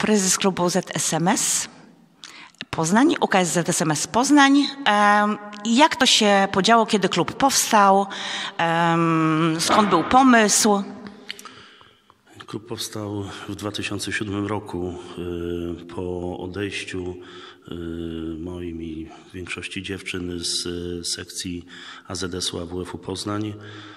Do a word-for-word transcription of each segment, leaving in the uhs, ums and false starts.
prezes klubu Z S M S Poznań, U K S Z S M S Poznań. Jak to się podziało, kiedy klub powstał? Skąd był pomysł? Klub powstał w dwa tysiące siódmym roku po odejściu moim i większości dziewczyn z sekcji A Z S-u A W F-u Poznań.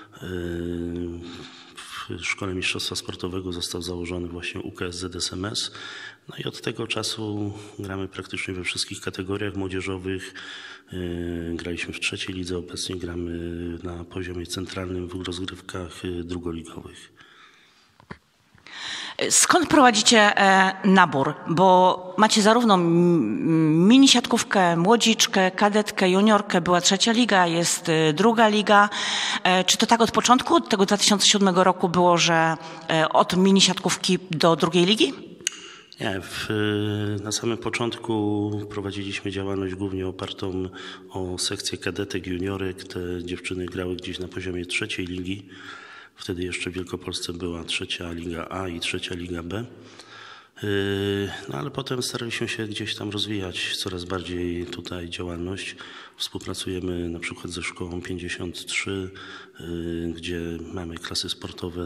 W Szkole Mistrzostwa Sportowego został założony właśnie U K S Z S M S. No i od tego czasu gramy praktycznie we wszystkich kategoriach młodzieżowych. Graliśmy w trzeciej lidze, obecnie gramy na poziomie centralnym w rozgrywkach drugoligowych. Skąd prowadzicie nabór? Bo macie zarówno mini siatkówkę, młodziczkę, kadetkę, juniorkę, była trzecia liga, jest druga liga. Czy to tak od początku, od tego dwa tysiące siódmego roku było, że od mini siatkówki do drugiej ligi? Nie, w, na samym początku prowadziliśmy działalność głównie opartą o sekcję kadetek, juniorek. Te dziewczyny grały gdzieś na poziomie trzeciej ligi. Wtedy jeszcze w Wielkopolsce była trzecia Liga A i trzecia Liga B. No ale potem staraliśmy się gdzieś tam rozwijać coraz bardziej tutaj działalność. Współpracujemy na przykład ze Szkołą pięćdziesiąt trzy, gdzie mamy klasy sportowe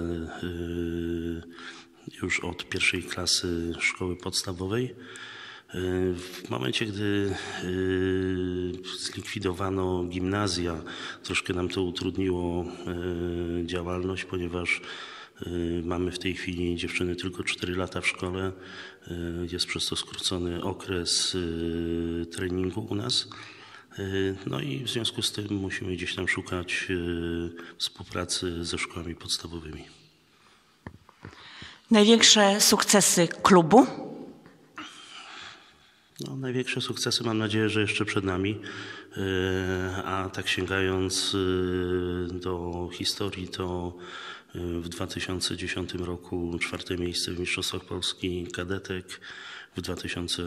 już od pierwszej klasy szkoły podstawowej. W momencie, gdy zlikwidowano gimnazja, troszkę nam to utrudniło działalność, ponieważ mamy w tej chwili dziewczyny tylko cztery lata w szkole. Jest przez to skrócony okres treningu u nas. No i w związku z tym musimy gdzieś tam szukać współpracy ze szkołami podstawowymi. Największe sukcesy klubu? No, największe sukcesy mam nadzieję, że jeszcze przed nami, a tak sięgając do historii, to w dwa tysiące dziesiątym roku czwarte miejsce w Mistrzostwach Polski kadetek, w dwa tysiące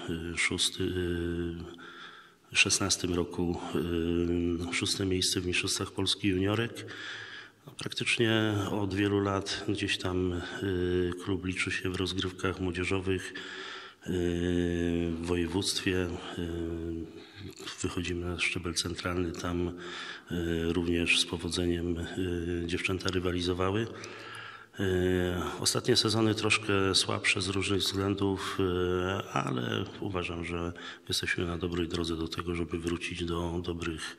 szesnastym roku szóste miejsce w Mistrzostwach Polski juniorek. No, praktycznie od wielu lat gdzieś tam klub liczy się w rozgrywkach młodzieżowych. W województwie wychodzimy na szczebel centralny, tam również z powodzeniem dziewczęta rywalizowawały. Ostatnie sezony troszkę słabsze z różnych względów, ale uważam, że jesteśmy na dobrej drodze do tego, żeby wrócić do dobrych,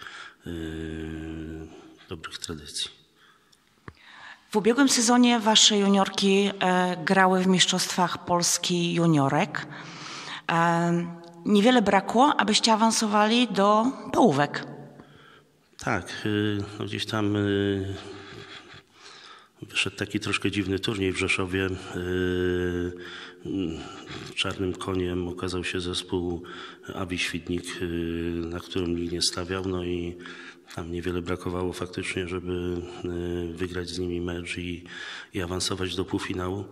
dobrych tradycji. W ubiegłym sezonie wasze juniorki e, grały w Mistrzostwach Polski juniorek. E, niewiele brakło, abyście awansowali do połówek. Tak, no gdzieś tam wyszedł taki troszkę dziwny turniej w Rzeszowie. Czarnym koniem okazał się zespół Awi Świdnik, na którym nikt nie stawiał. No i tam niewiele brakowało faktycznie, żeby wygrać z nimi mecz i, i awansować do półfinału.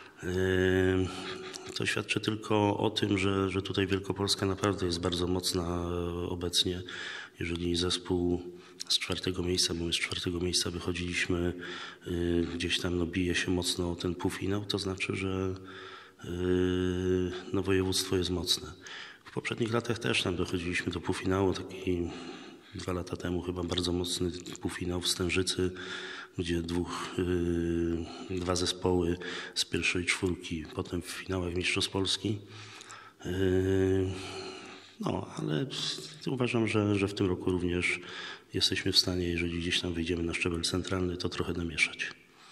To świadczy tylko o tym, że, że tutaj Wielkopolska naprawdę jest bardzo mocna obecnie. Jeżeli zespół z czwartego miejsca, bo my z czwartego miejsca wychodziliśmy, gdzieś tam no, bije się mocno o ten półfinał, to znaczy, że no, województwo jest mocne. W poprzednich latach też tam dochodziliśmy do półfinału, taki dwa lata temu chyba bardzo mocny półfinał w Stężycy, gdzie dwóch, yy, dwa zespoły z pierwszej czwórki, potem w finałach Mistrzostw Polski. Yy, no, ale uważam, że, że w tym roku również jesteśmy w stanie, jeżeli gdzieś tam wyjdziemy na szczebel centralny, to trochę namieszać.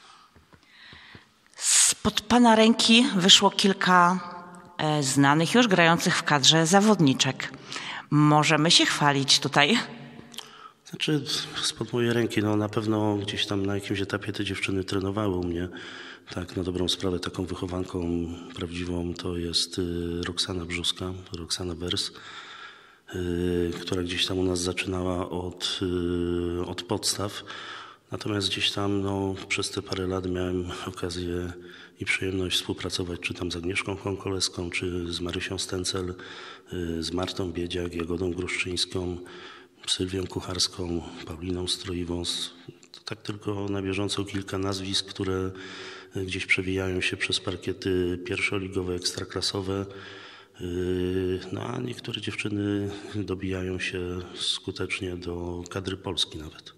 Spod pana ręki wyszło kilka e, znanych już grających w kadrze zawodniczek. Możemy się chwalić tutaj. Znaczy spod mojej ręki, no na pewno gdzieś tam na jakimś etapie te dziewczyny trenowały u mnie. Tak, na dobrą sprawę taką wychowanką prawdziwą to jest Roxana Brzuska, Roxana Wers, która gdzieś tam u nas zaczynała od, od podstaw. Natomiast gdzieś tam no, przez te parę lat miałem okazję i przyjemność współpracować czy tam z Agnieszką Konkoleską, czy z Marysią Stencel, z Martą Biedziak, Jagodą Gruszczyńską, Sylwią Kucharską, Pauliną Stroiwą. To tak tylko na bieżąco kilka nazwisk, które gdzieś przewijają się przez parkiety pierwszoligowe, ekstraklasowe. No a niektóre dziewczyny dobijają się skutecznie do kadry Polski nawet.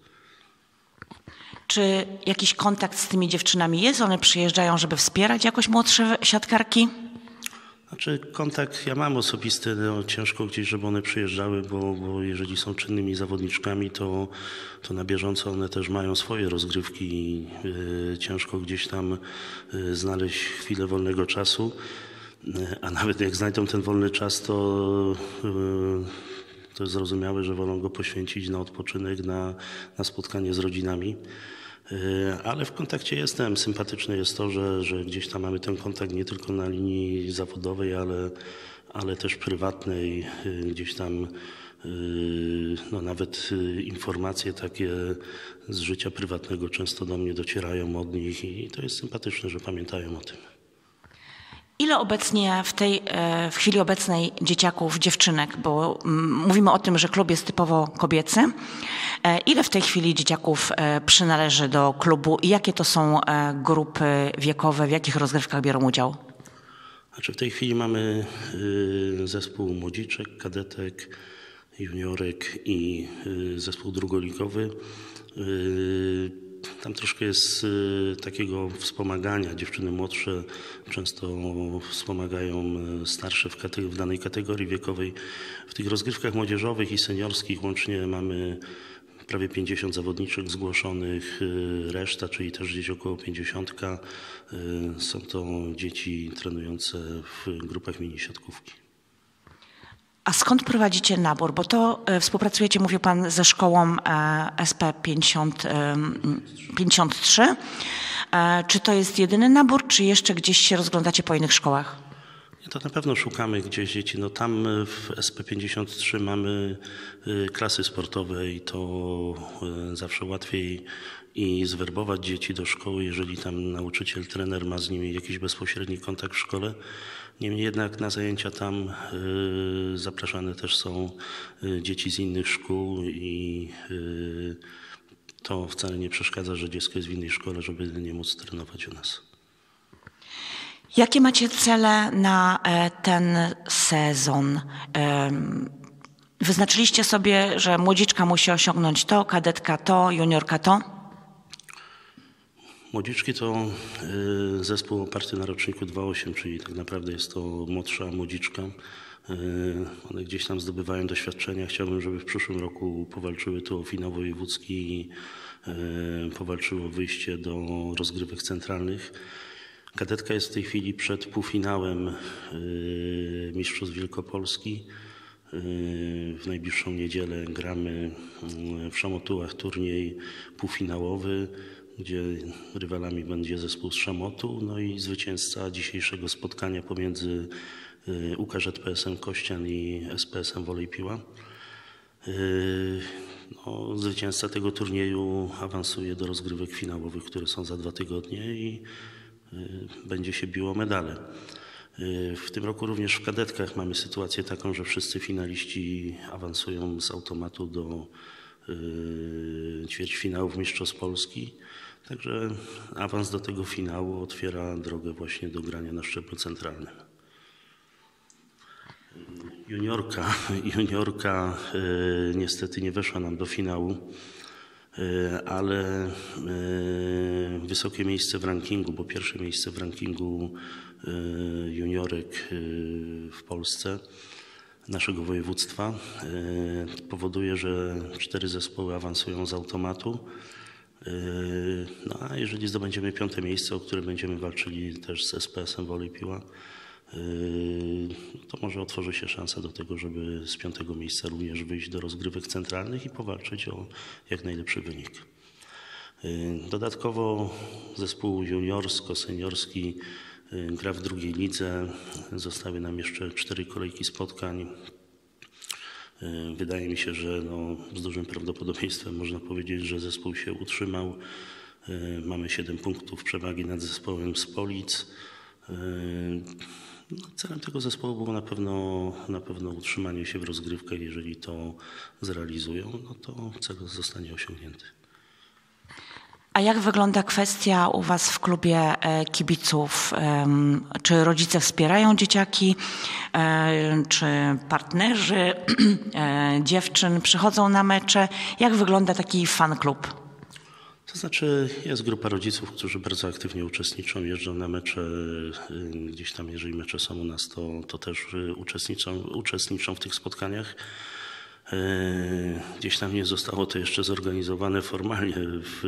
Czy jakiś kontakt z tymi dziewczynami jest? One przyjeżdżają, żeby wspierać jakoś młodsze siatkarki? Znaczy kontakt ja mam osobisty, no, ciężko gdzieś, żeby one przyjeżdżały, bo, bo jeżeli są czynnymi zawodniczkami, to, to na bieżąco one też mają swoje rozgrywki i y, ciężko gdzieś tam y, znaleźć chwilę wolnego czasu, y, a nawet jak znajdą ten wolny czas, to y, to jest zrozumiałe, że wolą go poświęcić na odpoczynek, na, na spotkanie z rodzinami. Ale w kontakcie jestem. Sympatyczne jest to, że, że gdzieś tam mamy ten kontakt nie tylko na linii zawodowej, ale, ale też prywatnej. Gdzieś tam no, nawet informacje takie z życia prywatnego często do mnie docierają od nich i to jest sympatyczne, że pamiętają o tym. Ile obecnie w tej, w chwili obecnej dzieciaków, dziewczynek, bo mówimy o tym, że klub jest typowo kobiecy. Ile w tej chwili dzieciaków przynależy do klubu i jakie to są grupy wiekowe, w jakich rozgrywkach biorą udział? Znaczy w tej chwili mamy zespół młodziczek, kadetek, juniorek i zespół drugoligowy. Tam troszkę jest y, takiego wspomagania. Dziewczyny młodsze często wspomagają starsze w, w danej kategorii wiekowej. W tych rozgrywkach młodzieżowych i seniorskich łącznie mamy prawie pięćdziesiąt zawodniczek zgłoszonych, y, reszta, czyli też gdzieś około pięćdziesiątka. Y, są to dzieci trenujące w grupach mini siatkówki. A skąd prowadzicie nabór? Bo to e, współpracujecie, mówił Pan, ze szkołą e, S P pięćdziesiąt, e, pięćdziesiąt trzy. E, czy to jest jedyny nabór, czy jeszcze gdzieś się rozglądacie po innych szkołach? To na pewno szukamy gdzieś dzieci. No tam w S P pięćdziesiąt trzy mamy klasy sportowe i to zawsze łatwiej i zwerbować dzieci do szkoły, jeżeli tam nauczyciel, trener ma z nimi jakiś bezpośredni kontakt w szkole. Niemniej jednak na zajęcia tam y, zapraszane też są y, dzieci z innych szkół i y, to wcale nie przeszkadza, że dziecko jest w innej szkole, żeby nie móc trenować u nas. Jakie macie cele na e, ten sezon? E, wyznaczyliście sobie, że młodziczka musi osiągnąć to, kadetka to, juniorka to? Młodziczki to y, zespół oparty na roczniku dwa osiem, czyli tak naprawdę jest to młodsza młodziczka. Y, one gdzieś tam zdobywają doświadczenia. Chciałbym, żeby w przyszłym roku powalczyły tu o finał wojewódzki i y, powalczyły o wyjście do rozgrywek centralnych. Kadetka jest w tej chwili przed półfinałem y, Mistrzostw Wielkopolski. Y, w najbliższą niedzielę gramy w Szamotułach turniej półfinałowy, gdzie rywalami będzie zespół z Szamotu, no i zwycięzca dzisiejszego spotkania pomiędzy U K Z P S em Kościan i S P S em Wolej Piła. No, zwycięzca tego turnieju awansuje do rozgrywek finałowych, które są za dwa tygodnie i będzie się biło medale. W tym roku również w kadetkach mamy sytuację taką, że wszyscy finaliści awansują z automatu do ćwierćfinałów Mistrzostw Polski. Także awans do tego finału otwiera drogę właśnie do grania na szczeblu centralnym. Juniorka, juniorka y, niestety nie weszła nam do finału, y, ale y, wysokie miejsce w rankingu, bo pierwsze miejsce w rankingu y, juniorek y, w Polsce, naszego województwa, y, powoduje, że cztery zespoły awansują z automatu. No a jeżeli zdobędziemy piąte miejsce, o które będziemy walczyli też z S P S em Wolej Piła, to może otworzy się szansa do tego, żeby z piątego miejsca również wyjść do rozgrywek centralnych i powalczyć o jak najlepszy wynik. Dodatkowo zespół juniorsko-seniorski gra w drugiej lidze. Zostały nam jeszcze cztery kolejki spotkań. Wydaje mi się, że no, z dużym prawdopodobieństwem można powiedzieć, że zespół się utrzymał. Mamy siedem punktów przewagi nad zespołem z Polic. No, celem tego zespołu było na pewno, na pewno utrzymanie się w rozgrywkach. Jeżeli to zrealizują, no to cel zostanie osiągnięty. A jak wygląda kwestia u was w klubie kibiców? Czy rodzice wspierają dzieciaki? Czy partnerzy dziewczyn przychodzą na mecze? Jak wygląda taki fan klub? To znaczy jest grupa rodziców, którzy bardzo aktywnie uczestniczą, jeżdżą na mecze, gdzieś tam jeżeli mecze są u nas, to, to też uczestniczą, uczestniczą w tych spotkaniach. Gdzieś tam nie zostało to jeszcze zorganizowane formalnie w,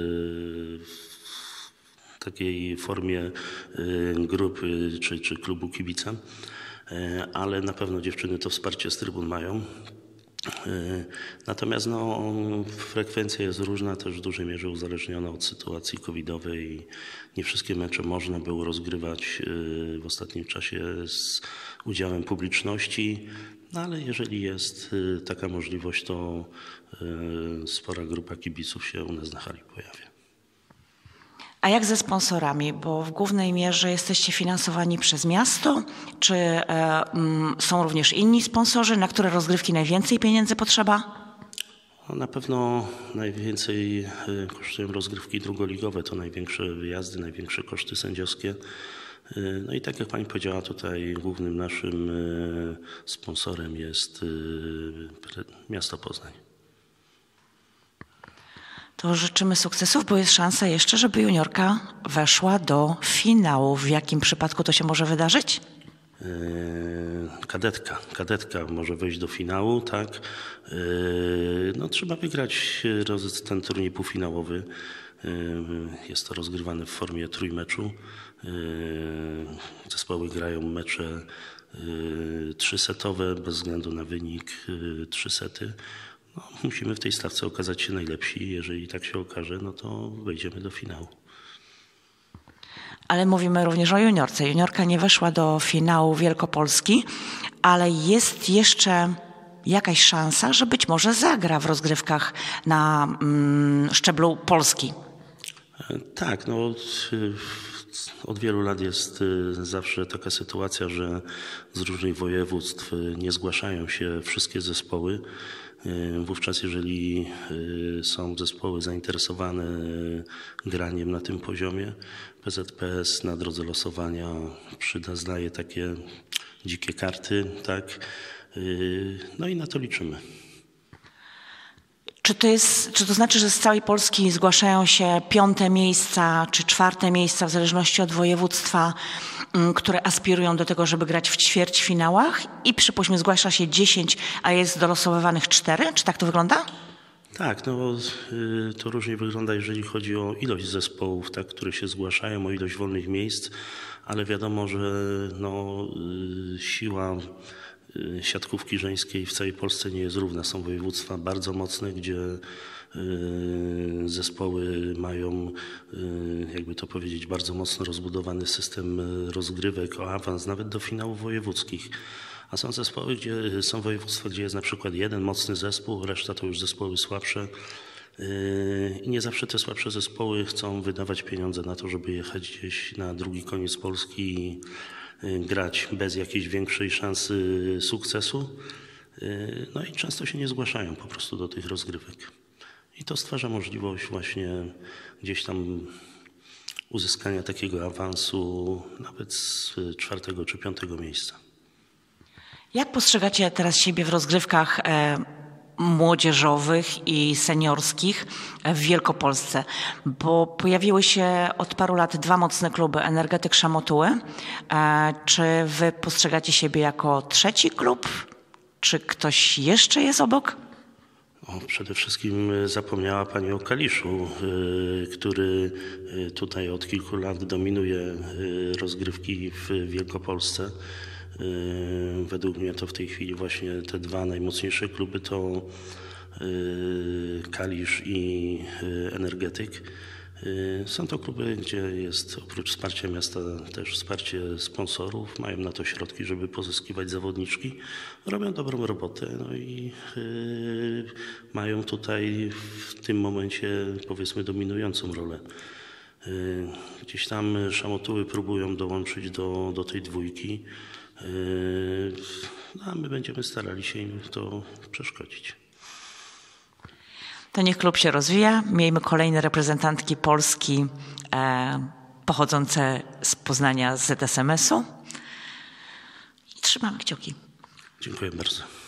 w takiej formie grupy czy, czy klubu kibica, ale na pewno dziewczyny to wsparcie z trybun mają. Natomiast no, frekwencja jest różna, też w dużej mierze uzależniona od sytuacji covidowej. Nie wszystkie mecze można było rozgrywać w ostatnim czasie z udziałem publiczności, no, ale jeżeli jest taka możliwość, to spora grupa kibiców się u nas na hali pojawia. A jak ze sponsorami? Bo w głównej mierze jesteście finansowani przez miasto. Czy e, m, są również inni sponsorzy? Na które rozgrywki najwięcej pieniędzy potrzeba? No, na pewno najwięcej kosztują rozgrywki drugoligowe. To największe wyjazdy, największe koszty sędziowskie. No i tak jak pani powiedziała, tutaj głównym naszym sponsorem jest miasto Poznań. To życzymy sukcesów, bo jest szansa jeszcze, żeby juniorka weszła do finału. W jakim przypadku to się może wydarzyć? Kadetka. Kadetka może wejść do finału, tak. No, trzeba wygrać ten turniej półfinałowy. Jest to rozgrywane w formie trójmeczu. Zespoły grają mecze trzysetowe, bez względu na wynik, trzy sety. No, musimy w tej stawce okazać się najlepsi. Jeżeli tak się okaże, no to wejdziemy do finału. Ale mówimy również o juniorce. Juniorka nie weszła do finału Wielkopolski, ale jest jeszcze jakaś szansa, że być może zagra w rozgrywkach na mm, szczeblu Polski. Tak, no od wielu lat jest zawsze taka sytuacja, że z różnych województw nie zgłaszają się wszystkie zespoły. Wówczas, jeżeli są zespoły zainteresowane graniem na tym poziomie, P Z P S na drodze losowania przyznaje takie dzikie karty, tak? No i na to liczymy. Czy to, jest, czy to znaczy, że z całej Polski zgłaszają się piąte miejsca czy czwarte miejsca, w zależności od województwa, które aspirują do tego, żeby grać w ćwierćfinałach i przypuśćmy zgłasza się dziesięć, a jest dolosowywanych cztery? Czy tak to wygląda? Tak, no to różnie wygląda, jeżeli chodzi o ilość zespołów, tak, które się zgłaszają, o ilość wolnych miejsc, ale wiadomo, że no, siła siatkówki żeńskiej w całej Polsce nie jest równa. Są województwa bardzo mocne, gdzie zespoły mają, jakby to powiedzieć, bardzo mocno rozbudowany system rozgrywek o awans nawet do finałów wojewódzkich. A są zespoły, gdzie są województwa, gdzie jest na przykład jeden mocny zespół, reszta to już zespoły słabsze. I nie zawsze te słabsze zespoły chcą wydawać pieniądze na to, żeby jechać gdzieś na drugi koniec Polski i grać bez jakiejś większej szansy sukcesu. No i często się nie zgłaszają po prostu do tych rozgrywek. I to stwarza możliwość właśnie gdzieś tam uzyskania takiego awansu nawet z czwartego czy piątego miejsca. Jak postrzegacie teraz siebie w rozgrywkach e, młodzieżowych i seniorskich w Wielkopolsce? Bo pojawiły się od paru lat dwa mocne kluby, Energetyk, Szamotuły. E, czy wy postrzegacie siebie jako trzeci klub? Czy ktoś jeszcze jest obok? O, przede wszystkim zapomniała pani o Kaliszu, który tutaj od kilku lat dominuje rozgrywki w Wielkopolsce. Według mnie to w tej chwili właśnie te dwa najmocniejsze kluby to Kalisz i Energetyk. Są to kluby, gdzie jest oprócz wsparcia miasta też wsparcie sponsorów. Mają na to środki, żeby pozyskiwać zawodniczki. Robią dobrą robotę, no i yy, mają tutaj w tym momencie powiedzmy dominującą rolę. Yy, gdzieś tam Szamotuły próbują dołączyć do, do tej dwójki, yy, a my będziemy starali się im to przeszkodzić. to niech klub się rozwija. Miejmy kolejne reprezentantki Polski e, pochodzące z Poznania z Z S M S u. I trzymamy kciuki. Dziękuję bardzo.